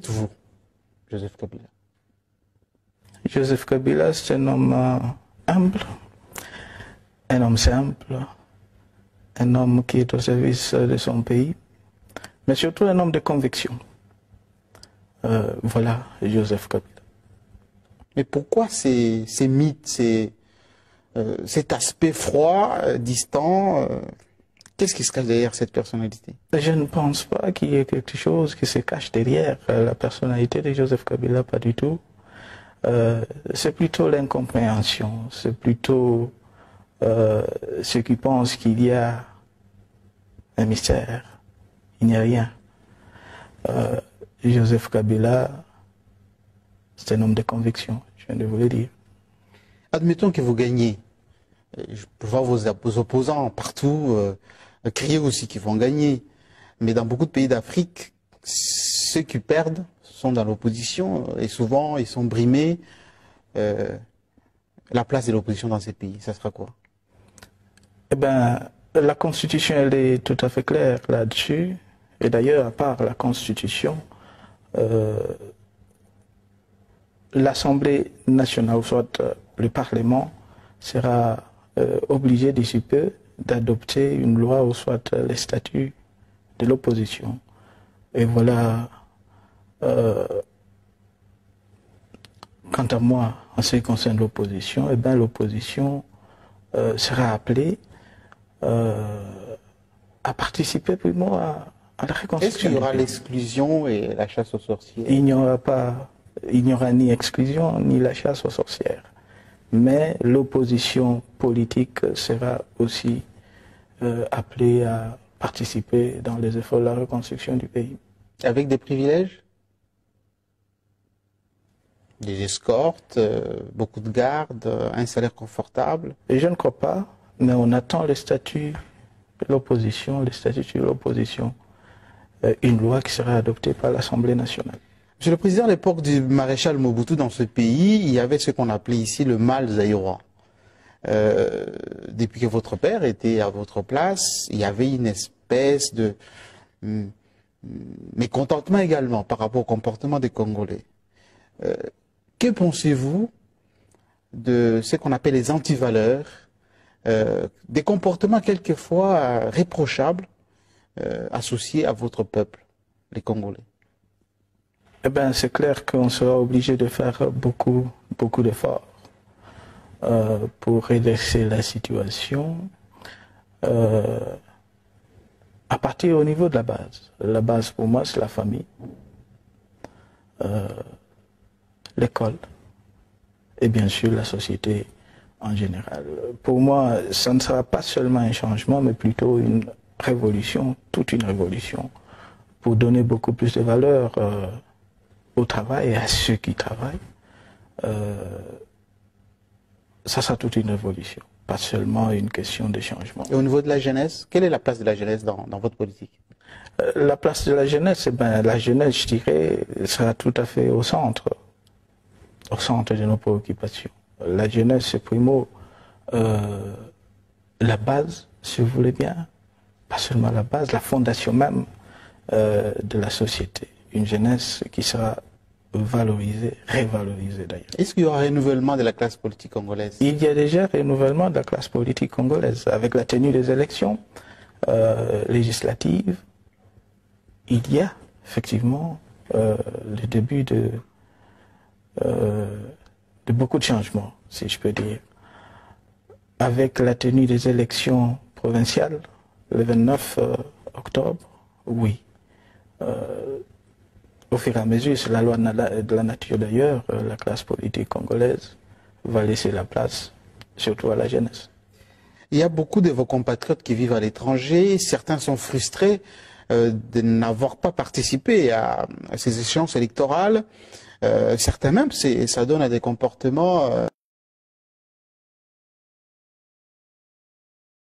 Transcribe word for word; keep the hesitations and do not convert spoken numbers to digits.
dites-vous, Joseph Kabila? Joseph Kabila, c'est un homme euh, humble, un homme simple, un homme qui est au service de son pays, mais surtout un homme de conviction. Euh, voilà, Joseph Kabila. Mais pourquoi ces, ces mythes, ces, euh, cet aspect froid, euh, distant euh, qu'est-ce qui se cache derrière cette personnalité? Je ne pense pas qu'il y ait quelque chose qui se cache derrière euh, la personnalité de Joseph Kabila, pas du tout. Euh, c'est plutôt l'incompréhension, c'est plutôt euh, ceux qui pensent qu'il y a un mystère. Il n'y a rien. Euh, Joseph Kabila, c'est un homme de conviction, je viens de vous le dire. Admettons que vous gagnez. Je peux voir vos, vos opposants partout euh, crier aussi qu'ils vont gagner. Mais dans beaucoup de pays d'Afrique, ceux qui perdent sont dans l'opposition et souvent ils sont brimés. Euh, la place de l'opposition dans ces pays, ça sera quoi? Eh bien, la Constitution, elle est tout à fait claire là-dessus. Et d'ailleurs, à part la Constitution, euh, l'Assemblée nationale, soit euh, le Parlement, sera euh, obligé d'ici peu d'adopter une loi ou soit euh, les statuts de l'opposition. Et voilà, euh, quant à moi, en ce qui concerne l'opposition, eh bien l'opposition euh, sera appelée euh, à participer primo à, à la reconstruction. Est-ce qu'il y aura l'exclusion et la chasse aux sorcières? Il n'y aura pas, il n'y aura ni exclusion ni la chasse aux sorcières. Mais l'opposition politique sera aussi euh, appelée à participer dans les efforts de la reconstruction du pays. Avec des privilèges? Des escortes, euh, beaucoup de gardes, un salaire confortable? Et je ne crois pas, mais on attend le statut de l'opposition, le statut de l'opposition, euh, une loi qui sera adoptée par l'Assemblée nationale. Monsieur le Président, à l'époque du maréchal Mobutu dans ce pays, il y avait ce qu'on appelait ici le mal zaïrois. Euh, depuis que votre père était à votre place, il y avait une espèce de hum, mécontentement également par rapport au comportement des Congolais. Euh, que pensez-vous de ce qu'on appelle les antivaleurs, euh, des comportements quelquefois euh, réprochables euh, associés à votre peuple, les Congolais? Eh bien, c'est clair qu'on sera obligé de faire beaucoup, beaucoup d'efforts euh, pour redresser la situation euh, à partir au niveau de la base. La base pour moi, c'est la famille, euh, l'école et bien sûr la société en général. Pour moi, ça ne sera pas seulement un changement, mais plutôt une révolution, toute une révolution, pour donner beaucoup plus de valeur euh, au travail et à ceux qui travaillent. Euh, ça sera toute une révolution, pas seulement une question de changement. Et au niveau de la jeunesse, quelle est la place de la jeunesse dans, dans votre politique? euh, La place de la jeunesse, eh ben, la jeunesse, je dirais, sera tout à fait au centre, au centre de nos préoccupations. La jeunesse, c'est primo euh, la base, si vous voulez bien, pas seulement la base, la fondation même euh, de la société. Une jeunesse qui sera valorisée, révalorisée d'ailleurs. Est-ce qu'il y aura un renouvellement de la classe politique congolaise? Il y a déjà un renouvellement de la classe politique congolaise avec la tenue des élections euh, législatives. Il y a effectivement euh, le début de, euh, de beaucoup de changements, si je peux dire. Avec la tenue des élections provinciales, le vingt-neuf octobre, oui. Euh, Au fur et à mesure, c'est la loi de la nature d'ailleurs, la classe politique congolaise va laisser la place, surtout à la jeunesse. Il y a beaucoup de vos compatriotes qui vivent à l'étranger. Certains sont frustrés euh, de n'avoir pas participé à, à ces échéances électorales. Euh, certains même, ça donne à des comportements... Euh